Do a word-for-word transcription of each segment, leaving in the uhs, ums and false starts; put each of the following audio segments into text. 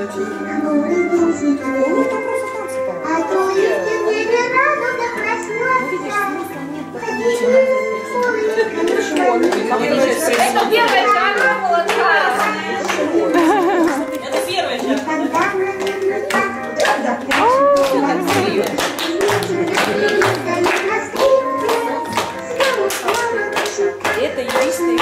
Это первая шага молодая. Это первая шага. Это юристы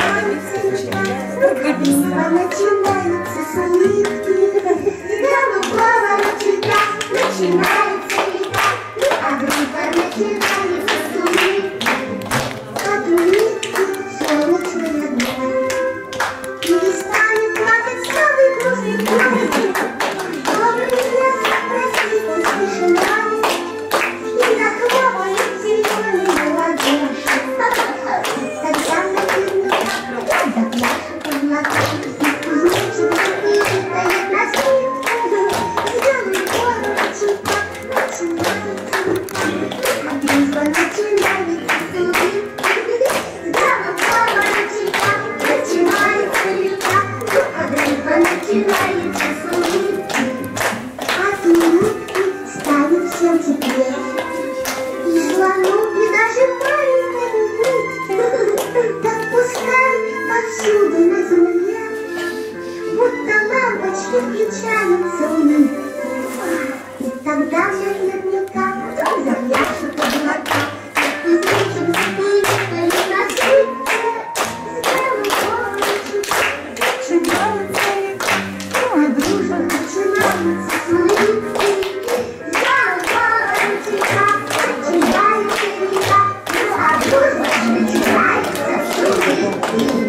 и начинаются с улыбки, голубого ручейка начинается река, а группа начинается с улыбки, от улыбки солнечная дня. Перестанет плакать самый грустный край, добрый лес, простите, тишина, и захлопает зеленые ладоши. Тогда наверняка запляшет под ладоши, и кузнечик стоит на скрипке, сделай город цветок, начинается река, а дружба начинается с улыбки, голубого ручейка начинается река, а дружба начинается с улыбки, от улыбки станет всем теплее. И слону, и даже маленькой улыбке, так пускай повсюду на земле, будто лампочки включаются улыбки. И тогда наверняка запляшут облака, кузнечик стоит на скрипке, голубого ручейка начинается река, а дружба начинается с улыбки. Голубого ручейка начинается река, а дружба начинается с улыбки.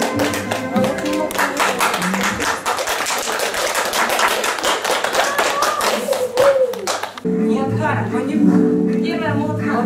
молотка. Первая молотка.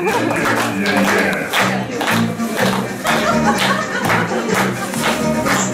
Своя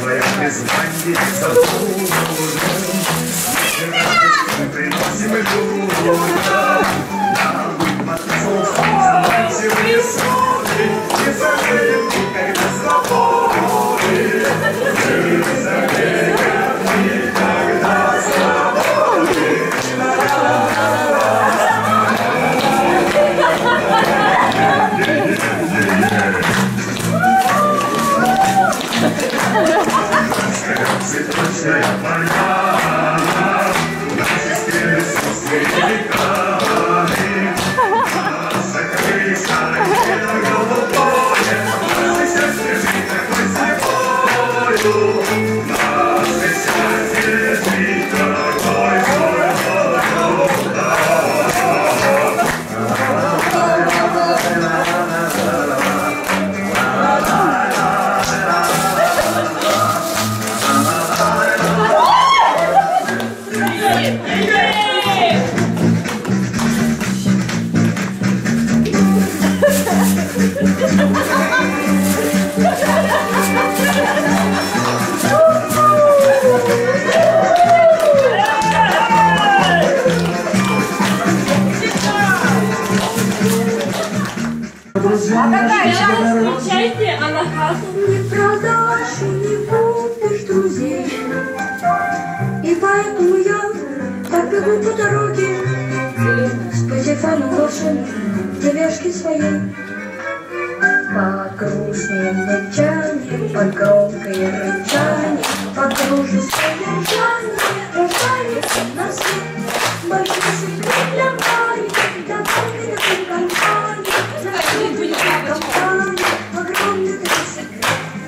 Встречайте, а на хату Не продашь и не купишь друзей. И поэтому я так бегу по дороге с патефоном волшебным девушки своей. Под грустным мычанием, под громкое рычание, под дружеское держание рождается на свет большой секрет для маленьких, для маленькой компании. Компании, огромный такой секрет.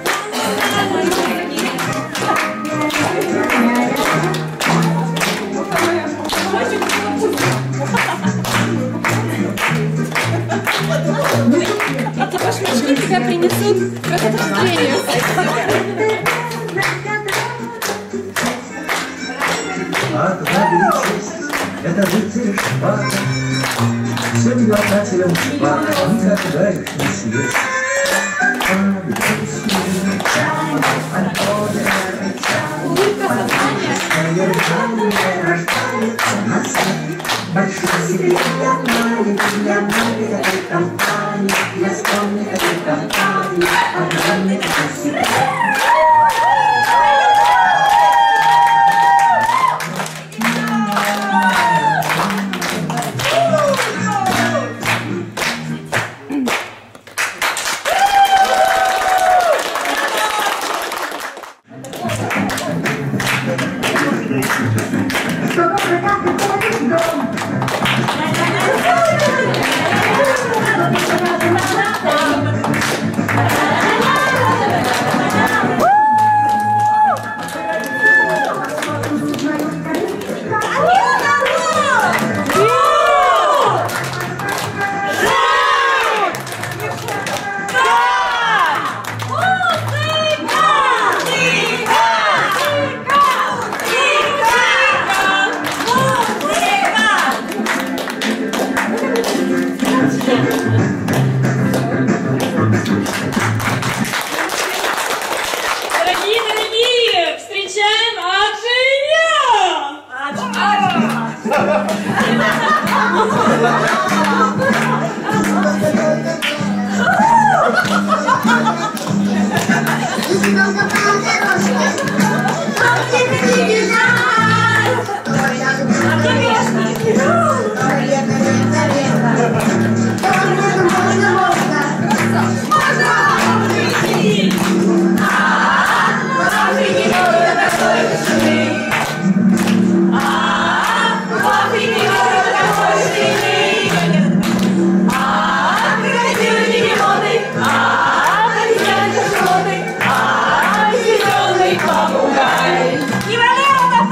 эти башмачки тебя принесут к рождению. Это рыцарь шпага, всем глотателям шпага никогда их не съесть. Под грустным рычанием, под бодрое рычание, под дружеское рычание рождается на свет большой секрет для маленьких, для маленькой компании, для скромной такой компании, огромный такой секрет. Не валяй!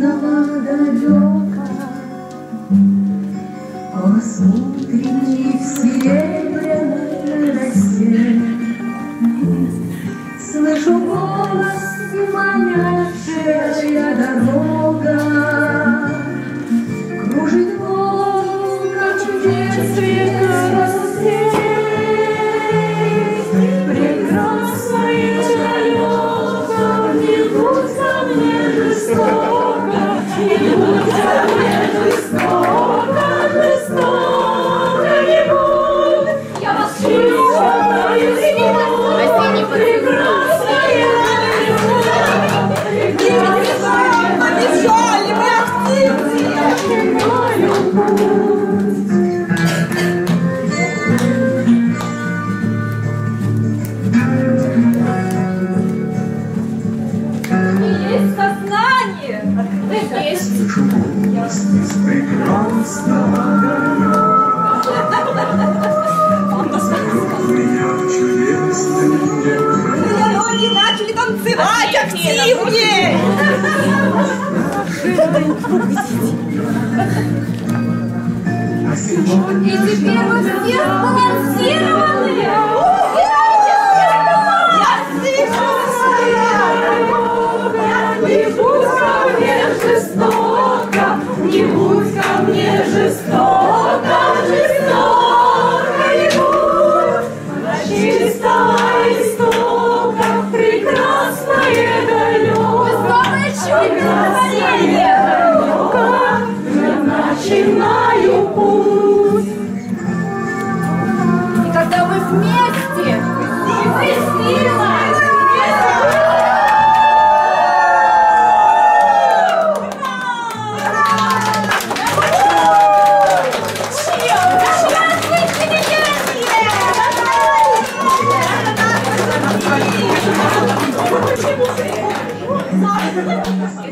грустного далека. Посмотри в серебряной росе, слышу голос и манящая дорога. Кружит волка в детстве карусель, прекрасная далека, не будь ко мне жестоко, не будь ко мне жестоко, жестоко не будь. Я вас чувствую, прекрасная побежали, мы активнее. Есть сознание. Есть. Люди начали танцевать активнее. И теперь вы все сбалансированные. Я не будь ко мне жестоко, не будь ко мне жестоко, жестоко не будь. Она чистая истока, прекрасная далека, прекрасная далека, я начинаю путь. И когда мы вместе, и мы сила. Почему?